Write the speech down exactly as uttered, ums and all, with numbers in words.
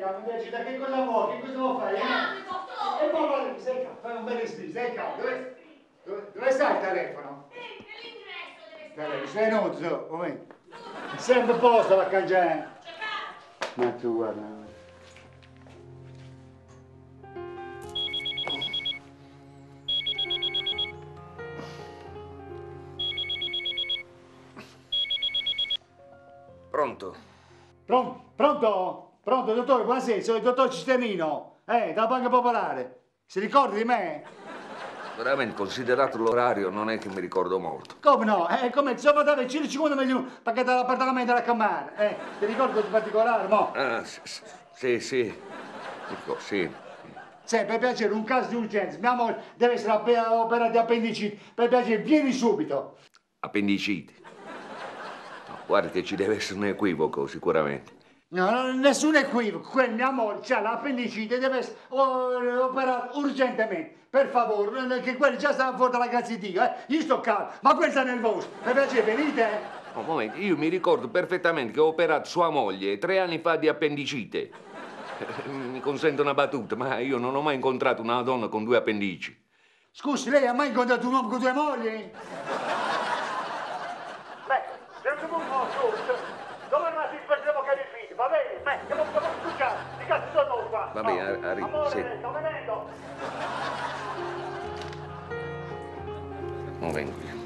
secca, mi piace, da che cosa vuoi? Che cosa vuoi fare? Eh? E poi vai, secca, fai un bel respiro, secca, dove, dove, dove sta il telefono? Nell'ingresso deve stare. Sei nudo, come? Sempre a posto la cangiare. Ma tu guarda. Pronto? Pronto? Pronto? Pronto, dottore, buonasera, sono il dottor Cisternino, eh, dalla Banca Popolare. Si ricorda di me? Veramente, considerato l'orario, non è che mi ricordo molto. Come no? Eh, come? Ci sono dato cinquanta milioni perché dall'appartamento della Cammara, eh, ti ricordo in particolare, mo? Ah, sì, sì, sì. Dico, sì. Se, per piacere, un caso di urgenza, mia moglie deve essere operata di appendicite, per piacere, vieni subito. Appendiciti. No, guarda che ci deve essere un equivoco, sicuramente. No, no, nessun equivoco, quella mia moglie ha l'appendicite e deve essere oh, operata urgentemente. Per favore, che quelli già stanno fuori dalla grazia di Dio, eh? Io sto calmo, ma quelli sta nervoso. Per piacere, venite, eh? Un momento, io mi ricordo perfettamente che ho operato sua moglie tre anni fa di appendicite. Mi consente una battuta, ma io non ho mai incontrato una donna con due appendici. Scusi, lei ha mai incontrato un uomo con due mogli? Beh, sento un po' su. Domani mattina facciamo che figli, va bene? Beh, andiamo a scucciare, di cazzo sono qua. Va bene, arrivo. Amore, Sì. sto venendo. Non vengo.